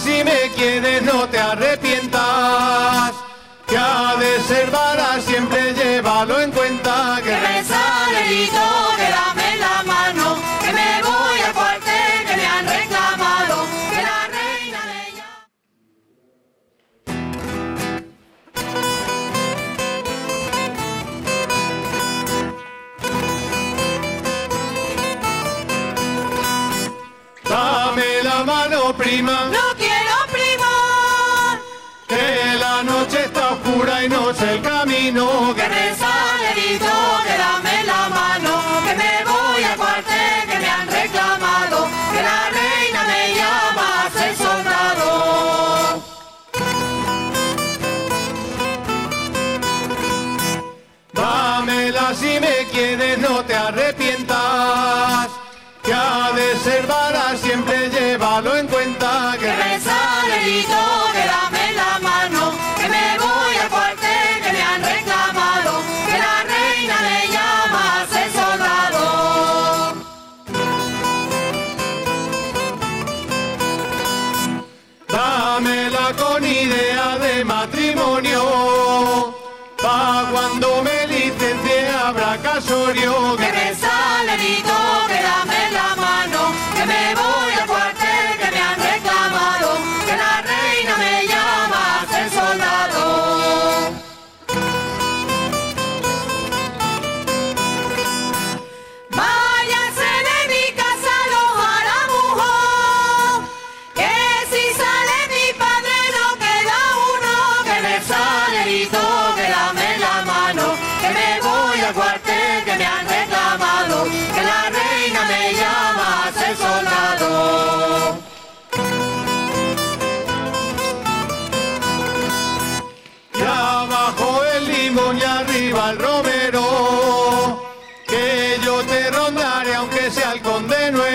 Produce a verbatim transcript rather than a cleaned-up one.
si me quieres no te arrepientas, que ha de ser para siempre, llévalo en cuenta. Que me sale grito, que dame la mano, que me voy al cuartel, que me han reclamado, que la reina me llama. Dame la mano, prima. No quiero prima. Que la noche está oscura y no sé el camino. Que me sale grito, que dame la mano, que me voy al cuartel, que me han reclamado, que la reina me llama a ser soldado. Dámela si me quieres, no te arrepientas, que ha de ser para siempre, llévalo en cuenta. Que me sale grito, que dame la mano, que me voy al cuartel, que me han reclamado, que la reina me llama a ser soldado. Dámela con idea de matrimonio, pa' cuando me licencie habrá casorio. Que me sale grito, que dame la mano, que me voy al cuartel, que me han reclamado, que la reina me llama a ser soldado. Váyanse de mi casa los jaramujos, que si sale mi padre no queda uno. Que me sale grito, que dame la mano, que me voy al cuartel, que me han reclamado, que la reina me llama a ser soldado. Y abajo el limón y arriba el romero, que yo te rondaré aunque sea el conde nuevo.